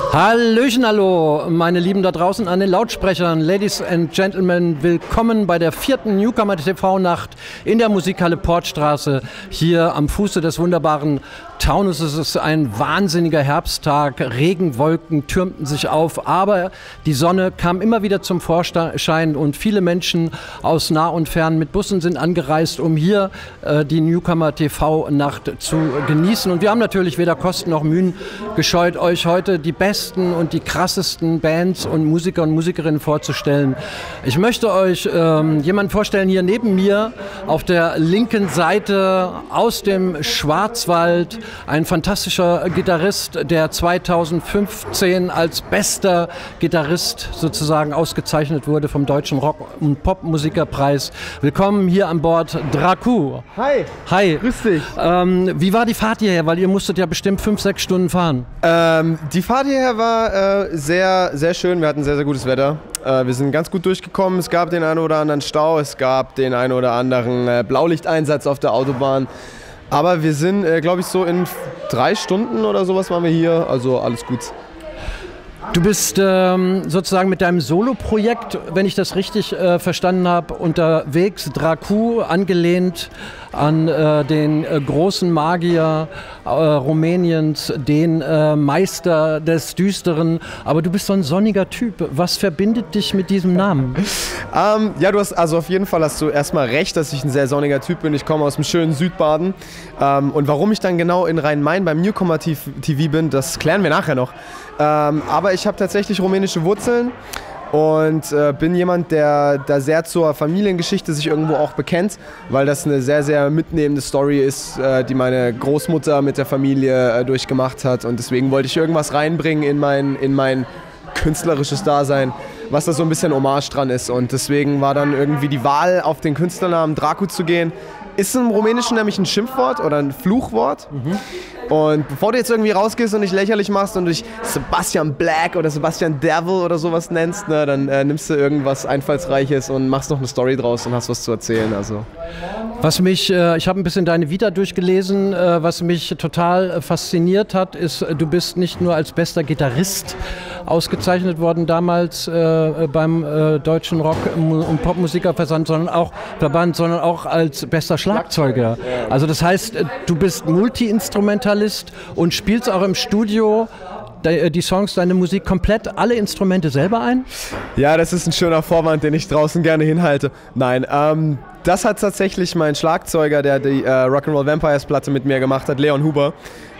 Hallöchen, hallo, meine Lieben da draußen an den Lautsprechern. Ladies and Gentlemen, willkommen bei der 4. Newcomer TV-Nacht in der Musikhalle Portstraße, hier am Fuße des wunderbaren Taunus. Es ist ein wahnsinniger Herbsttag, Regenwolken türmten sich auf, aber die Sonne kam immer wieder zum Vorschein und viele Menschen aus nah und fern mit Bussen sind angereist, um hier die Newcomer TV-Nacht zu genießen. Und wir haben natürlich weder Kosten noch Mühen gescheut, euch heute die besten und die krassesten Bands und Musiker und Musikerinnen vorzustellen. Ich möchte euch jemanden vorstellen hier neben mir auf der linken Seite aus dem Schwarzwald. Ein fantastischer Gitarrist, der 2015 als bester Gitarrist sozusagen ausgezeichnet wurde vom Deutschen Rock- und Popmusikerpreis. Willkommen hier an Bord, Draku. Hi. Hi. Grüß dich. Wie war die Fahrt hierher? Weil ihr musstet ja bestimmt 5-6 Stunden fahren. Die Fahrt hierher war sehr, sehr schön. Wir hatten sehr, sehr gutes Wetter. Wir sind ganz gut durchgekommen. Es gab den einen oder anderen Stau, es gab den einen oder anderen Blaulichteinsatz auf der Autobahn. Aber wir sind, glaube ich, so in 3 Stunden oder sowas waren wir hier. Also alles gut. Du bist sozusagen mit deinem Solo-Projekt, wenn ich das richtig verstanden habe, unterwegs, Draku, angelehnt an den großen Magier Rumäniens, den Meister des Düsteren. Aber du bist so ein sonniger Typ. Was verbindet dich mit diesem Namen? Ja, auf jeden Fall hast du erstmal recht, dass ich ein sehr sonniger Typ bin. Ich komme aus dem schönen Südbaden. Und warum ich dann genau in Rhein-Main beim Newcomer TV bin, das klären wir nachher noch. Aber ich habe tatsächlich rumänische Wurzeln und bin jemand, der da sehr zur Familiengeschichte sich irgendwo auch bekennt, weil das eine sehr, sehr mitnehmende Story ist, die meine Großmutter mit der Familie durchgemacht hat. Und deswegen wollte ich irgendwas reinbringen in mein künstlerisches Dasein, was da so ein bisschen Hommage dran ist. Und deswegen war dann irgendwie die Wahl, auf den Künstlernamen Draku zu gehen. Ist im Rumänischen nämlich ein Schimpfwort oder ein Fluchwort. Und bevor du jetzt irgendwie rausgehst und dich lächerlich machst und dich Sebastian Black oder Sebastian Devil oder sowas nennst, ne, dann nimmst du irgendwas Einfallsreiches und machst noch eine Story draus und hast was zu erzählen. Also. Was mich, ich habe ein bisschen deine Vita durchgelesen, was mich total fasziniert hat, ist, du bist nicht nur als bester Gitarrist ausgezeichnet worden damals beim Deutschen Rock- und Popmusikerverband, sondern auch als bester Schlagzeuger. Also das heißt, du bist Multi-Instrumentalist und spielst auch im Studio die Songs, deine Musik komplett, alle Instrumente selber ein? Ja, das ist ein schöner Vorwand, den ich draußen gerne hinhalte. Nein, das hat tatsächlich mein Schlagzeuger, der die Rock'n'Roll Vampires Platte mit mir gemacht hat, Leon Huber,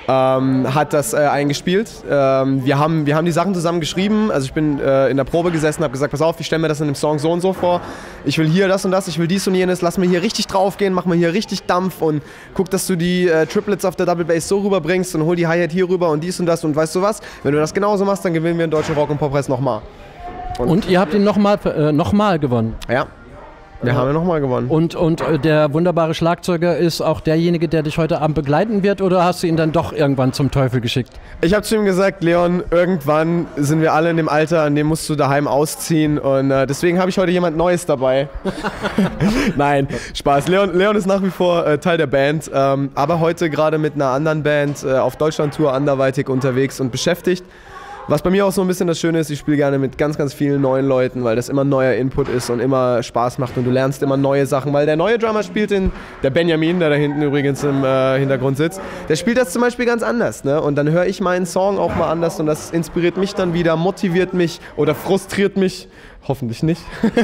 hat das eingespielt. Wir haben die Sachen zusammen geschrieben. Also ich bin in der Probe gesessen, habe gesagt, pass auf, ich stelle mir das in dem Song so und so vor. Ich will hier das und das, ich will dies und jenes. Lass mir hier richtig draufgehen, mach mal hier richtig Dampf und guck, dass du die Triplets auf der Double Bass so rüberbringst und hol die Hi-Hat hier rüber und dies und das. Und weißt du was? Wenn du das genauso machst, dann gewinnen wir den Deutschen Rock- und Poppreis nochmal. Und ihr habt ihn nochmal gewonnen? Ja. Wir haben ja nochmal gewonnen. Und der wunderbare Schlagzeuger ist auch derjenige, der dich heute Abend begleiten wird, oder hast du ihn dann doch irgendwann zum Teufel geschickt? Ich habe zu ihm gesagt, Leon, irgendwann sind wir alle in dem Alter, an dem musst du daheim ausziehen und deswegen habe ich heute jemand Neues dabei. Nein, Spaß. Leon ist nach wie vor Teil der Band, aber heute gerade mit einer anderen Band auf Deutschland-Tour anderweitig unterwegs und beschäftigt. Was bei mir auch so ein bisschen das Schöne ist, ich spiele gerne mit ganz, ganz vielen neuen Leuten, weil das immer ein neuer Input ist und immer Spaß macht und du lernst immer neue Sachen, weil der neue Drummer spielt der Benjamin, der da hinten übrigens im Hintergrund sitzt, der spielt das zum Beispiel ganz anders, ne? Und dann höre ich meinen Song auch mal anders und das inspiriert mich dann wieder, motiviert mich oder frustriert mich. Hoffentlich nicht.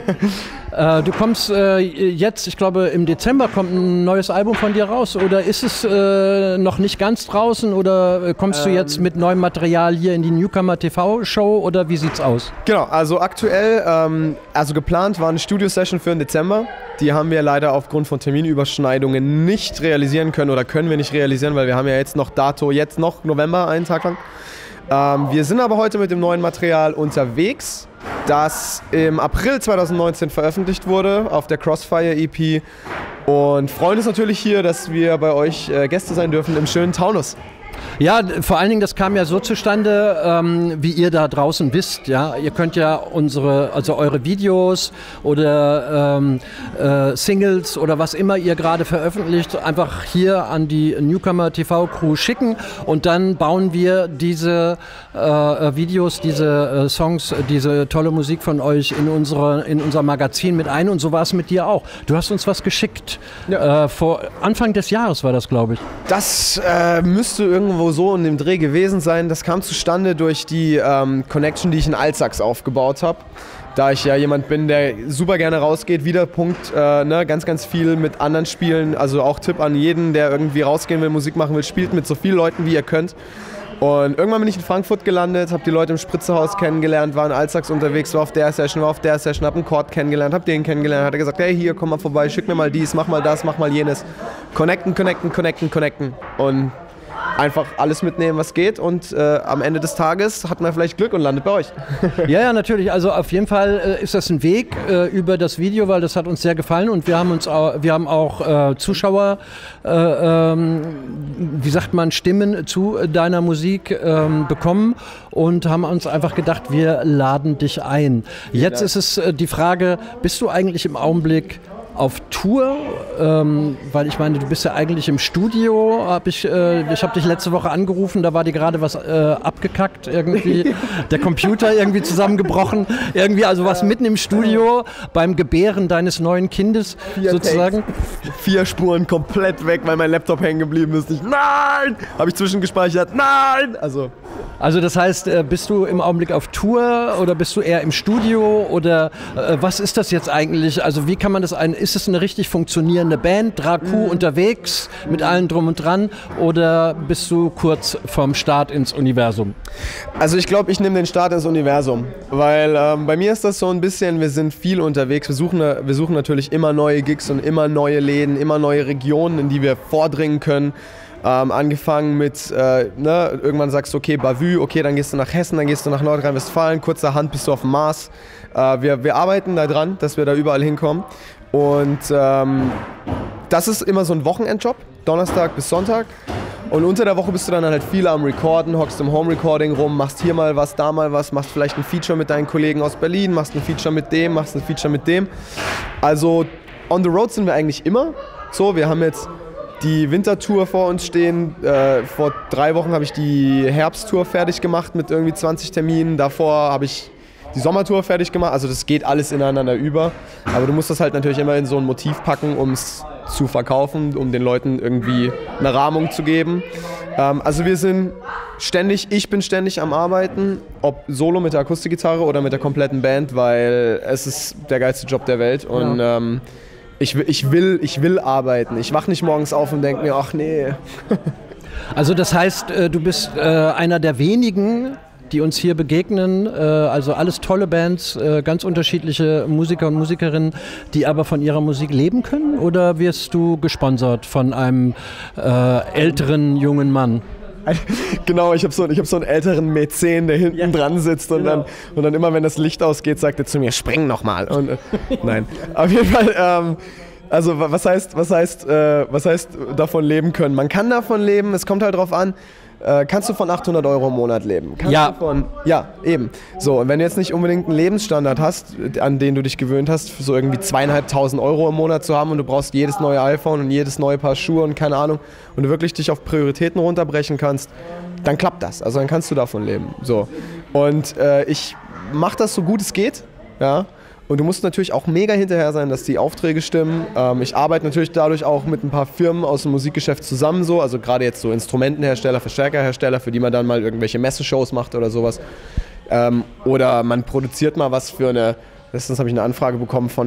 Du kommst jetzt, ich glaube im Dezember kommt ein neues Album von dir raus, oder ist es noch nicht ganz draußen, oder kommst du jetzt mit neuem Material hier in die Newcomer TV-Show, oder wie sieht's aus? Genau, also aktuell, geplant war eine Studio-Session für den Dezember. Die haben wir leider aufgrund von Terminüberschneidungen nicht realisieren können oder können wir nicht realisieren, weil wir haben ja jetzt noch November, einen Tag lang. Wir sind aber heute mit dem neuen Material unterwegs, das im April 2019 veröffentlicht wurde auf der Crossfire EP und freuen uns natürlich hier, dass wir bei euch Gäste sein dürfen im schönen Taunus. Ja, vor allen Dingen, das kam ja so zustande, wie ihr da draußen wisst. Ja, ihr könnt ja eure Videos oder Singles oder was immer ihr gerade veröffentlicht, einfach hier an die Newcomer TV Crew schicken und dann bauen wir diese Videos, diese Songs, diese tolle Musik von euch in unser Magazin mit ein. Und so war es mit dir auch. Du hast uns was geschickt. Ja. Vor Anfang des Jahres war das, glaube ich. Das müsste irgendwo so in dem Dreh gewesen sein. Das kam zustande durch die Connection, die ich in Alsax aufgebaut habe. Da ich ja jemand bin, der super gerne rausgeht, wieder Punkt, ganz, ganz viel mit anderen spielen. Also auch Tipp an jeden, der irgendwie rausgehen will, Musik machen will, spielt mit so vielen Leuten, wie ihr könnt. Und irgendwann bin ich in Frankfurt gelandet, habe die Leute im Spritzerhaus kennengelernt, war in Alsax unterwegs, war auf der Session, habe einen Chord kennengelernt, habe den kennengelernt, hat er gesagt, hey, hier, komm mal vorbei, schick mir mal dies, mach mal das, mach mal jenes. Connecten. Und einfach alles mitnehmen, was geht, und am Ende des Tages hat man vielleicht Glück und landet bei euch. Ja, natürlich. Also auf jeden Fall ist das ein Weg über das Video, weil das hat uns sehr gefallen, und wir haben auch Zuschauer, wie sagt man, Stimmen zu deiner Musik bekommen und haben uns einfach gedacht, wir laden dich ein. Jetzt ist es die Frage, bist du eigentlich im Augenblick auf Tour, weil ich meine, du bist ja eigentlich im Studio. Ich habe dich letzte Woche angerufen, da war dir gerade was abgekackt, irgendwie der Computer irgendwie zusammengebrochen, irgendwie, also was mitten im Studio beim Gebären deines neuen Kindes sozusagen. 4 Spuren komplett weg, weil mein Laptop hängen geblieben ist. Nein! Habe ich zwischengespeichert? Nein! Also das heißt, bist du im Augenblick auf Tour oder bist du eher im Studio oder was ist das jetzt eigentlich? Also wie kann man das ist es eine richtig funktionierende Band, Draku unterwegs mit allem drum und dran, oder bist du kurz vorm Start ins Universum? Also ich glaube, ich nehme den Start ins Universum, weil bei mir ist das so ein bisschen, wir sind viel unterwegs, wir suchen natürlich immer neue Gigs und immer neue Läden, immer neue Regionen, in die wir vordringen können. Angefangen mit, irgendwann sagst du, okay, Bavü, okay, dann gehst du nach Hessen, dann gehst du nach Nordrhein-Westfalen, kurzerhand bist du auf dem Mars. Wir arbeiten da dran, dass wir da überall hinkommen. Und das ist immer so ein Wochenendjob, Donnerstag bis Sonntag. Und unter der Woche bist du dann halt viel am Recorden, hockst im Home-Recording rum, machst hier mal was, da mal was, machst vielleicht ein Feature mit deinen Kollegen aus Berlin, machst ein Feature mit dem, machst ein Feature mit dem. Also on the road sind wir eigentlich immer. So, wir haben jetzt die Wintertour vor uns stehen. Vor 3 Wochen habe ich die Herbsttour fertig gemacht mit irgendwie 20 Terminen. Davor habe ich die Sommertour fertig gemacht. Also das geht alles ineinander über. Aber du musst das halt natürlich immer in so ein Motiv packen, um es zu verkaufen, um den Leuten irgendwie eine Rahmung zu geben. Also ich bin ständig am Arbeiten, ob solo mit der Akustikgitarre oder mit der kompletten Band, weil es ist der geilste Job der Welt. Und ich will arbeiten. Ich wache nicht morgens auf und denke mir, ach nee. Also das heißt, du bist einer der wenigen, die uns hier begegnen, also alles tolle Bands, ganz unterschiedliche Musiker und Musikerinnen, die aber von ihrer Musik leben können? Oder wirst du gesponsert von einem älteren jungen Mann? Genau, ich habe so einen älteren Mäzen, der hinten dran sitzt und, dann immer, wenn das Licht ausgeht, sagt er zu mir, spring nochmal. Nein, auf jeden Fall, also was heißt davon leben können? Man kann davon leben, es kommt halt drauf an. Kannst du von 800 € im Monat leben? Ja, eben. So, und wenn du jetzt nicht unbedingt einen Lebensstandard hast, an den du dich gewöhnt hast, so irgendwie 2.500 € im Monat zu haben, und du brauchst jedes neue iPhone und jedes neue Paar Schuhe und keine Ahnung, und du wirklich dich auf Prioritäten runterbrechen kannst, dann klappt das. Also dann kannst du davon leben. So. Und ich mache das so gut es geht, ja. Und du musst natürlich auch mega hinterher sein, dass die Aufträge stimmen. Ich arbeite natürlich dadurch auch mit ein paar Firmen aus dem Musikgeschäft zusammen, so. Also gerade jetzt so Instrumentenhersteller, Verstärkerhersteller, für die man dann mal irgendwelche Messeshows macht oder sowas. Oder man produziert mal was für letztens habe ich eine Anfrage bekommen von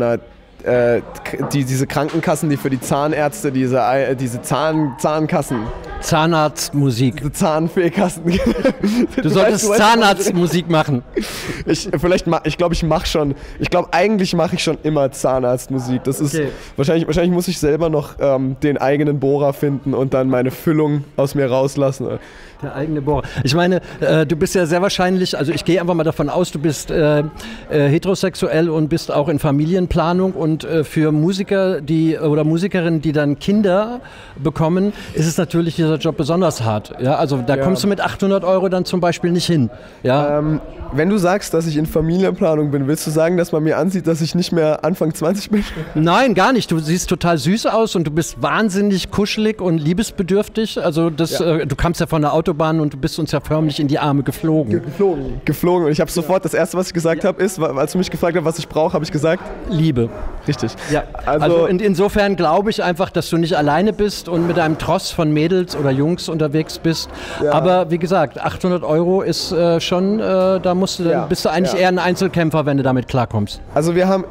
diese Krankenkassen, die für die Zahnärzte, diese Zahnkassen. Zahnarztmusik. Diese Zahnfehlkassen. Du solltest Zahnarztmusik machen. Ich glaube, eigentlich mache ich schon immer Zahnarztmusik. Das ist okay. Wahrscheinlich muss ich selber noch den eigenen Bohrer finden und dann meine Füllung aus mir rauslassen. Der eigene Bohrer. Ich meine, du bist ja sehr wahrscheinlich, also ich gehe einfach mal davon aus, du bist heterosexuell und bist auch in Familienplanung, und für Musiker, Musikerinnen, die dann Kinder bekommen, ist es natürlich dieser dieser Job besonders hart. Ja, also da kommst du mit 800 € dann zum Beispiel nicht hin. Ja? Wenn du sagst, dass ich in Familienplanung bin, willst du sagen, dass man mir ansieht, dass ich nicht mehr Anfang 20 bin? Nein, gar nicht. Du siehst total süß aus und du bist wahnsinnig kuschelig und liebesbedürftig. Also du kamst ja von der Autobahn und du bist uns ja förmlich in die Arme geflogen. Geflogen. Und ich habe sofort, das Erste, was ich gesagt habe, ist, als du mich gefragt hast, was ich brauche, habe ich gesagt? Liebe. Richtig. Ja. Also insofern glaube ich einfach, dass du nicht alleine bist und mit einem Tross von Mädels oder Jungs unterwegs bist. Ja. Aber wie gesagt, 800 € ist schon, da bist du eigentlich eher ein Einzelkämpfer, wenn du damit klarkommst. Also wir haben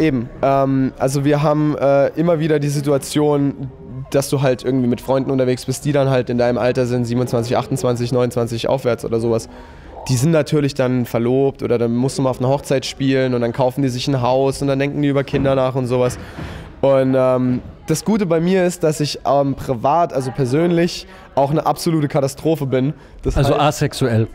immer wieder die Situation, dass du halt irgendwie mit Freunden unterwegs bist, die dann halt in deinem Alter sind, 27, 28, 29 aufwärts oder sowas. Die sind natürlich dann verlobt oder dann musst du mal auf einer Hochzeit spielen und dann kaufen die sich ein Haus und dann denken die über Kinder nach und sowas. Und das Gute bei mir ist, dass ich privat, also persönlich, auch eine absolute Katastrophe bin. Das also asexuell.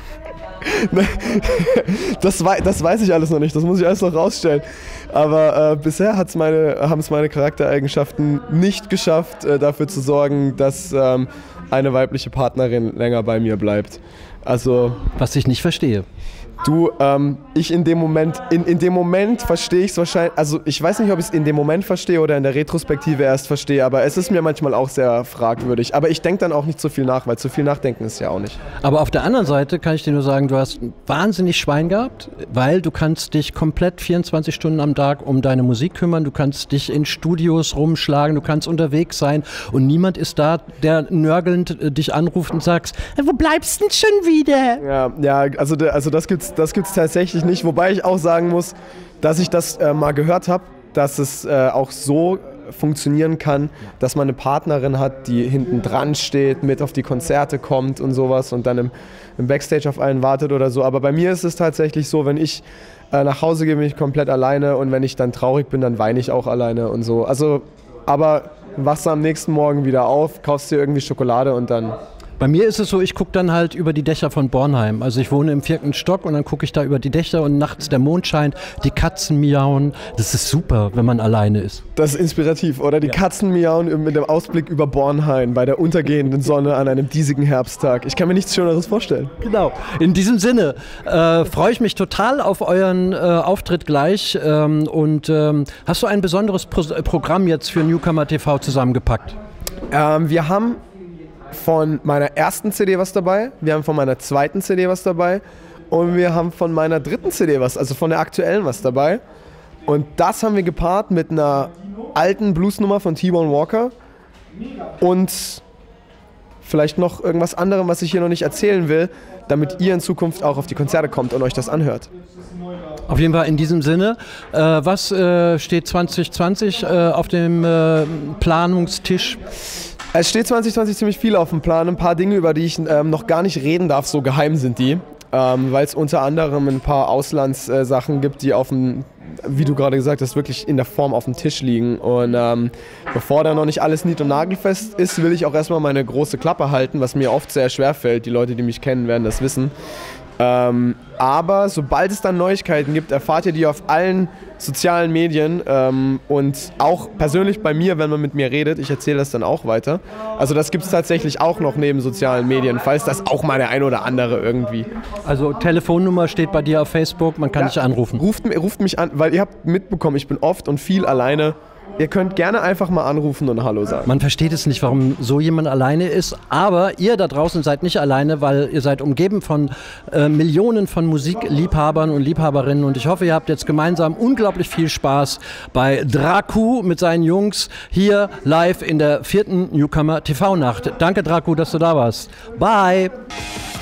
Das weiß ich alles noch nicht, das muss ich alles noch rausstellen. Aber bisher haben es meine Charaktereigenschaften nicht geschafft, dafür zu sorgen, dass eine weibliche Partnerin länger bei mir bleibt. Also, was ich nicht verstehe. Du, ich in dem Moment verstehe ich es wahrscheinlich, also ich weiß nicht, ob ich es in dem Moment verstehe oder in der Retrospektive erst verstehe, aber es ist mir manchmal auch sehr fragwürdig. Aber ich denke dann auch nicht so viel nach, weil zu viel nachdenken ist ja auch nicht. Aber auf der anderen Seite kann ich dir nur sagen, du hast wahnsinnig Schwein gehabt, weil du kannst dich komplett 24 Stunden am Tag um deine Musik kümmern, du kannst dich in Studios rumschlagen, du kannst unterwegs sein und niemand ist da, der nörgelnd dich anruft und sagt, wo bleibst du denn schon wieder? Ja, also das gibt's tatsächlich nicht, wobei ich auch sagen muss, dass ich das mal gehört habe, dass es auch so funktionieren kann, dass man eine Partnerin hat, die hinten dran steht, mit auf die Konzerte kommt und sowas und dann im Backstage auf einen wartet oder so. Aber bei mir ist es tatsächlich so, wenn ich nach Hause gehe, bin ich komplett alleine und wenn ich dann traurig bin, dann weine ich auch alleine und so. Also, aber wachst du am nächsten Morgen wieder auf, kaufst dir irgendwie Schokolade und dann... Bei mir ist es so, ich gucke dann halt über die Dächer von Bornheim. Also ich wohne im 4. Stock und dann gucke ich da über die Dächer und nachts der Mond scheint, die Katzen miauen. Das ist super, wenn man alleine ist. Das ist inspirativ, oder? Die Katzen miauen mit dem Ausblick über Bornheim bei der untergehenden Sonne an einem diesigen Herbsttag. Ich kann mir nichts Schöneres vorstellen. Genau. In diesem Sinne freue ich mich total auf euren Auftritt gleich. Hast du ein besonderes Programm jetzt für Newcomer TV zusammengepackt? Wir haben von meiner ersten CD was dabei, wir haben von meiner zweiten CD was dabei und wir haben von meiner dritten CD also von der aktuellen was dabei. Und das haben wir gepaart mit einer alten Bluesnummer von T-Bone Walker und vielleicht noch irgendwas anderem, was ich hier noch nicht erzählen will, damit ihr in Zukunft auch auf die Konzerte kommt und euch das anhört. Auf jeden Fall in diesem Sinne. Was steht 2020 auf dem Planungstisch? Es steht 2020 ziemlich viel auf dem Plan. Ein paar Dinge, über die ich noch gar nicht reden darf, so geheim sind die. Weil es unter anderem ein paar Auslandssachen gibt, die auf dem, wie du gerade gesagt hast, wirklich in der Form auf dem Tisch liegen. Und bevor da noch nicht alles nied- und nagelfest ist, will ich auch erstmal meine große Klappe halten, was mir oft sehr schwer fällt. Die Leute, die mich kennen, werden das wissen. Aber sobald es dann Neuigkeiten gibt, erfahrt ihr die auf allen sozialen Medien und auch persönlich bei mir, wenn man mit mir redet. Ich erzähle das dann auch weiter. Also das gibt es tatsächlich auch noch neben sozialen Medien, falls das auch mal der ein oder andere irgendwie. Also Telefonnummer steht bei dir auf Facebook, man kann dich anrufen. Ruft mich an, weil ihr habt mitbekommen, ich bin oft und viel alleine. Ihr könnt gerne einfach mal anrufen und Hallo sagen. Man versteht es nicht, warum so jemand alleine ist, aber ihr da draußen seid nicht alleine, weil ihr seid umgeben von Millionen von Musikliebhabern und Liebhaberinnen und ich hoffe, ihr habt jetzt gemeinsam unglaublich viel Spaß bei Draku mit seinen Jungs hier live in der 4. Newcomer TV-Nacht. Danke Draku, dass du da warst. Bye!